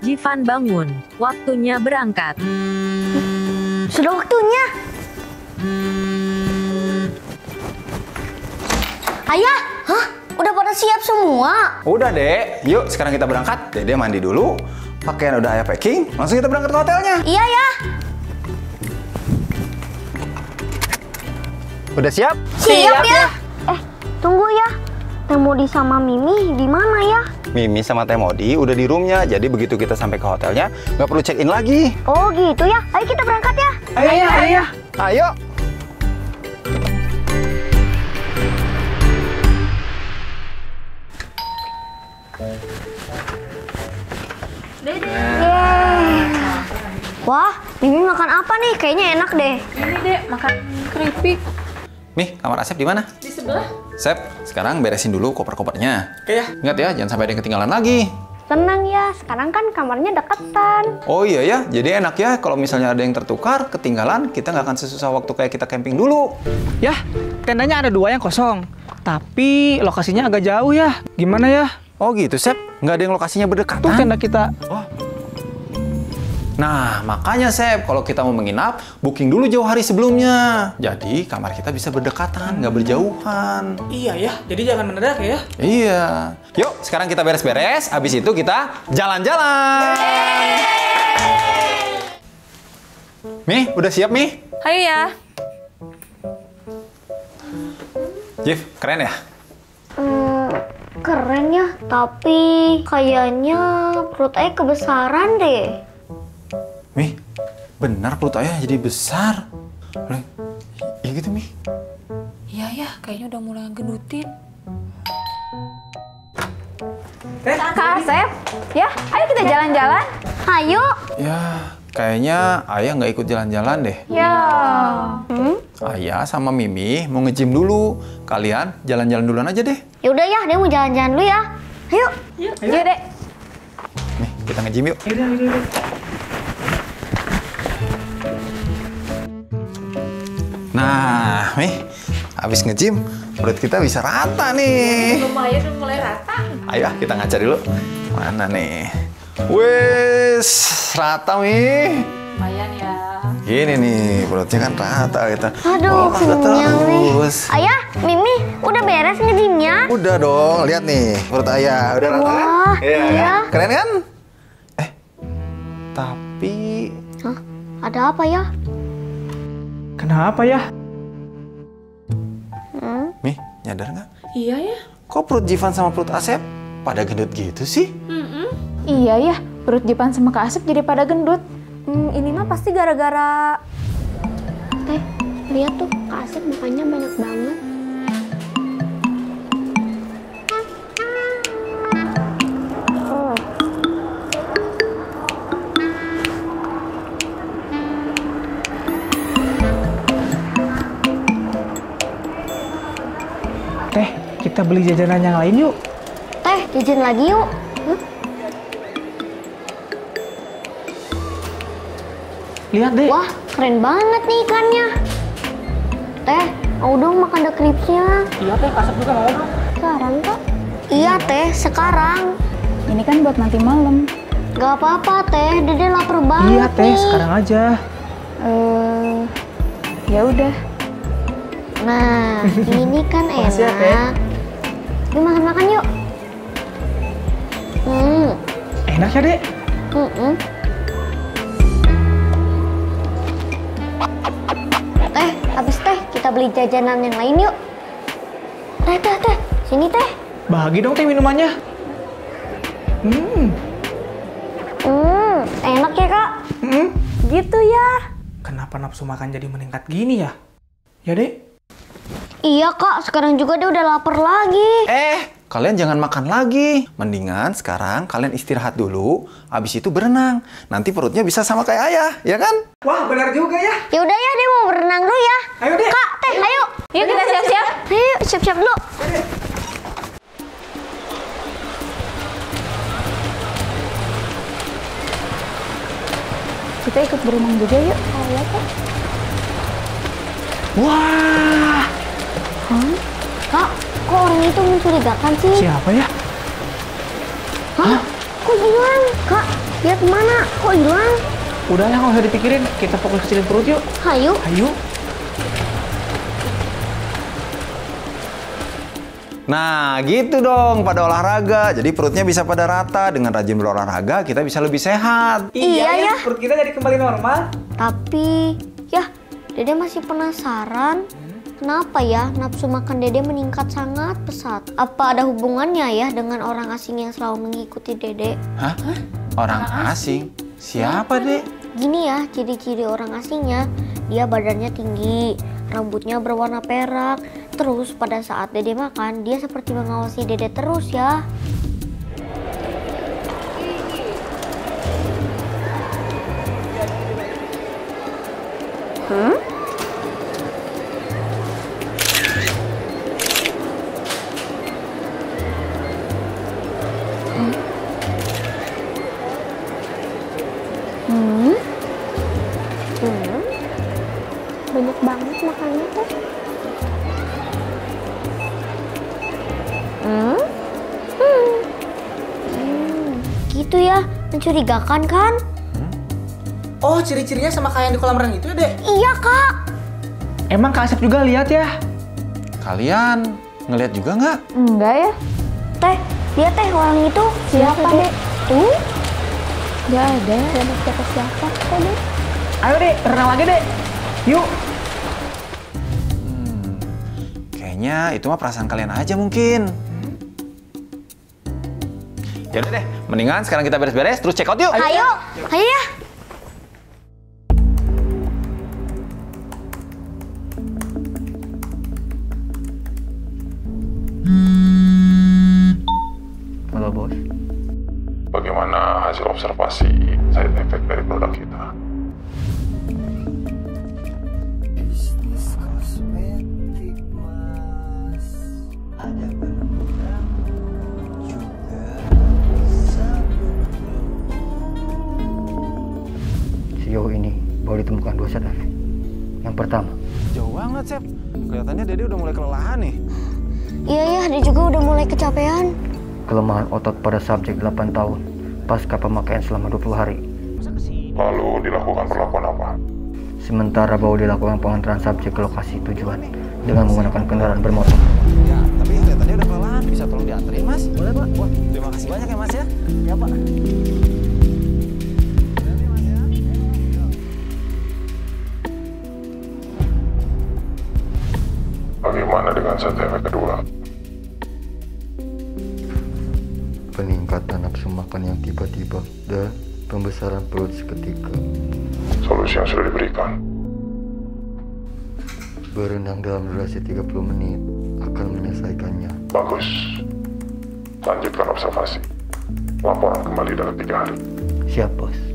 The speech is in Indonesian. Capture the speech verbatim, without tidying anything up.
Jivan bangun, waktunya berangkat. Sudah waktunya. Ayah, hah? Udah pada siap semua? Udah, Dek. Yuk, sekarang kita berangkat. Dede mandi dulu. Pakaian udah ayah packing. Langsung kita berangkat ke hotelnya. Iya, ya. Udah siap? Siap, ya. Eh, tunggu ya. Temodi sama Mimi di mana ya? Mimi sama Teh Modi udah di roomnya. Jadi begitu kita sampai ke hotelnya, nggak perlu check in lagi. Oh gitu ya. Ayo kita berangkat ya. Ayo, ayo, ayo. Ayo. Wah, Mimi makan apa nih? Kayaknya enak deh. Ini deh, makan keripik. Nih, kamar Asep di mana? Di sebelah. Sep, sekarang beresin dulu koper-kopernya. Oke ya. Ingat ya, jangan sampai ada yang ketinggalan lagi. Tenang ya, sekarang kan kamarnya deketan. Oh iya ya, jadi enak ya kalau misalnya ada yang tertukar, ketinggalan, kita nggak akan sesusah waktu kayak kita camping dulu. Yah, tendanya ada dua yang kosong. Tapi lokasinya agak jauh ya. Gimana ya? Oh gitu, Sep? Nggak ada yang lokasinya berdekatan? Tuh tenda kita. Oh. Nah, makanya Sep, kalau kita mau menginap, booking dulu jauh hari sebelumnya. Jadi, kamar kita bisa berdekatan, nggak berjauhan. Iya ya, jadi jangan mendadak ya. Iya. Yuk, sekarang kita beres-beres, habis itu kita jalan-jalan. Mi, udah siap, Mi? Ayo ya. Jif, keren ya? Hmm, keren ya, tapi kayaknya perut ayah kebesaran deh. Mi, benar perut ayah jadi besar. Iya gitu, Mi. Iya ya, kayaknya udah mulai gendutin. Kak Asep, ya, ayo kita jalan-jalan. Ayo. Ya, kayaknya ayah nggak ikut jalan-jalan deh. Ya. Hmm? Ayah sama Mimi mau nge-gym dulu. Kalian jalan-jalan duluan aja deh. Ya udah ya, dia mau jalan-jalan dulu ya. Ayo. Iya deh. Nih, kita nge-gym yuk. Yaudah, yaudah, yaudah. Nah, Mi, habis nge-gym, perut kita bisa rata nih. Lumayan udah mulai rata. Ayo, kita ngaca dulu. Mana nih? Wes, rata, Mi. Lumayan ya. Gini nih, perutnya kan rata kita. Aduh, Olahraga kenyang nih. terus. Ayah, Mimi, udah beres nge-gymnya? Udah dong, lihat nih perut ayah. Udah rata kan? Wah, Iya. iya. Kan? Keren kan? Eh, tapi... Hah? Ada apa ya? Kenapa ya? Hmm? Mi, nyadar nggak? Iya ya. Kok perut Jivan sama perut Asep pada gendut gitu sih? Mm-mm. Iya ya, perut Jivan sama Kak Asep jadi pada gendut. Hmm, ini mah pasti gara-gara... Teh, lihat tuh, Kak Asep mukanya banyak banget. Oh. Teh, kita beli jajanan yang lain yuk. Teh, jajan lagi yuk. Hmm? Lihat deh. Wah, keren banget nih ikannya. Teh, mau dong makan dekripsnya. Iya teh, Asep juga mau dong. Sekarang, Kak? Iya, Teh, sekarang. Ini kan buat nanti malam. Gak apa-apa, Teh. Dede lapar banget Iya teh, nih. sekarang aja. Eh, ya udah. Nah, ini kan Makasih ya, Teh. enak. Yuk makan-makan yuk. Hmm, Enak ya dek? mm-mm. Teh, habis teh kita beli jajanan yang lain yuk. Teh, teh, teh. Sini, Teh. Bagi dong teh minumannya. Hmm. Hmm, enak ya, Kak? Hmm. Gitu ya. Kenapa nafsu makan jadi meningkat gini ya? Ya dek? Iya, Kak. Sekarang juga dia udah lapar lagi. Eh, kalian jangan makan lagi. Mendingan sekarang kalian istirahat dulu, habis itu berenang. Nanti perutnya bisa sama kayak ayah, ya kan? Wah benar juga ya. Ya udah ya, dia mau berenang dulu ya. Ayo dek. Kak, Teh, ayo. Yuk kita siap-siap. Ayo, siap-siap dulu. Kita ikut berenang juga yuk. Ayo, Kak. Wah. Hah? Kak, kok orang itu mencurigakan sih? Siapa ya? Hah? Kok bilang? Kak, Dia kemana? Kok hilang? Udah lah, nggak usah dipikirin. Kita fokus kecilin perut yuk. Hayu. Ayo. Nah, gitu dong pada olahraga. Jadi perutnya bisa pada rata. Dengan rajin berolahraga, kita bisa lebih sehat. Iya ya. Perut kita jadi kembali normal. Tapi, ya, Dede masih penasaran. Kenapa ya nafsu makan Dede meningkat sangat pesat? Apa ada hubungannya ya dengan orang asing yang selalu mengikuti Dede? Hah? Orang asing? Siapa, Dek? Gini ya, ciri-ciri orang asingnya. Dia badannya tinggi, rambutnya berwarna perak. Terus pada saat Dede makan, dia seperti mengawasi Dede terus ya. Hmm? Hmm? Hmm? Banyak banget makannya tuh. Hmm? Hmm. Hmm. Gitu ya, mencurigakan kan? Oh, ciri-cirinya sama kayak yang di kolam renang itu ya, Dek? Iya, Kak. Emang Kak Asep juga lihat ya? Kalian ngelihat juga nggak? Enggak ya? Teh, dia teh orang itu siapa, Dek? Tuh, Enggak ada. gak ada siapa-siapa kok, Dek. Ayo, Dek, renang lagi, Dek. Yuk. Hmm, kayaknya itu mah perasaan kalian aja mungkin. Yaudah deh, mendingan sekarang kita beres-beres terus check out yuk. Ayo, ayo ya. Halo bos. Bagaimana hasil observasi side effect dari produk kita? Bisnis kosmetik mas, ada benang juga sabun. Sejauh ini baru ditemukan dua zat efek. Yang pertama, Jauh banget, Sep. Kelihatannya Dede udah mulai kelelahan nih. Iya ya, dia juga udah mulai kecapean. kelemahan otot pada subjek delapan tahun pasca pemakaian selama dua puluh hari. Lalu dilakukan perlakuan apa? Sementara baru dilakukan pengantaran subjek ke lokasi tujuan dengan menggunakan kendaraan bermotor. Ya, tapi kelihatannya udah kelelahan. Bisa tolong dianterin, Mas? Boleh, Pak. Wah, terima kasih banyak ya, Mas ya. Ya, Pak. Bagaimana dengan side effect kedua? Peningkatan nafsu makan yang tiba-tiba dan pembesaran perut seketika. Solusi yang sudah diberikan. Berenang dalam durasi tiga puluh menit akan menyelesaikannya. Bagus. Lanjutkan observasi. Laporan kembali dalam tiga hari. Siap, bos.